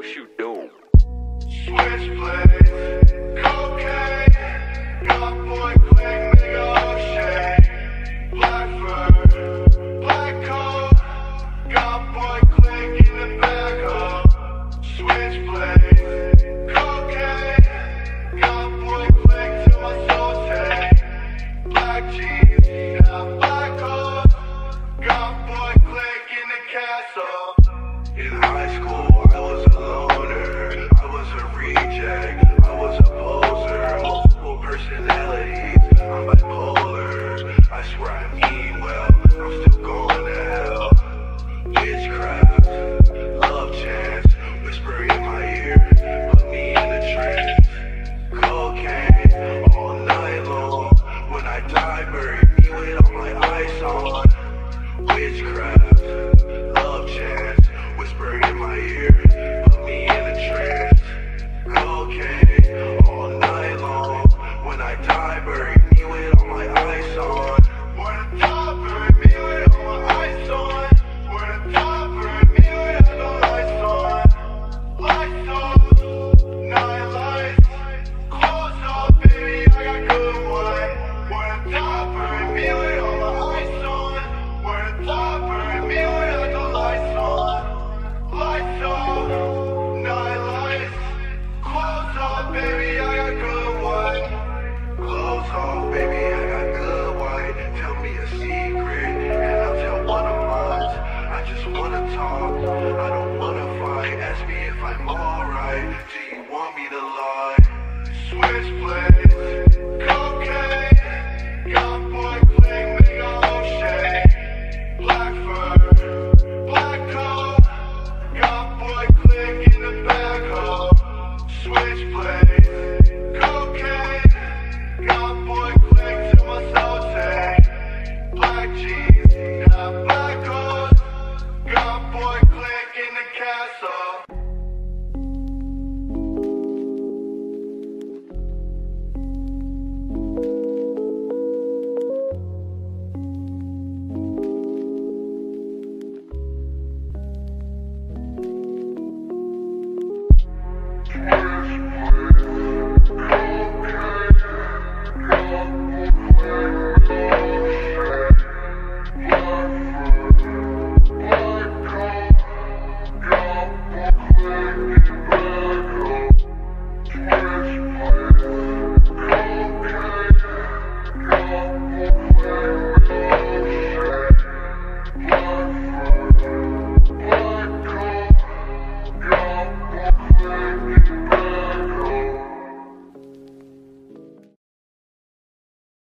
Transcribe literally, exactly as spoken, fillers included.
what you do. Switchblades, cocaine, got boy click, nigga O'Shea. Black fur, black coat, got boy click in the back of. Switchblades, cocaine, got boy click to my soul take. Black jeans, got black coat, got boy click in the castle. In high school, I was a loner. I was a reject. I was a poser. Multiple personalities. I'm bipolar. I swear I mean well. I'm still going to hell. Witchcraft, love chance, whisper in my ear, put me in a trance. Cocaine all night long. When I die, bury me with all my ice on. Witchcraft, love chance, whisper in my ear, put me in a trance. Cocaine all night long. When I die, bury me with all my ice on. When I die, bury me with all my ice on. When I die, bury me with all the lights on. Lights on, night lights. Close up, baby, I got good wine. When I die, bury me with all my ice on. When I die, bury me with all the lights on. Lights on, night lights. Close up, baby, I got good wine. Close off, baby, I got good wine. Tell me a secret, and I'll tell one of mine. I just wanna talk, I don't wanna fight. Ask me if I'm alright, do you want me to lie? Switchblade.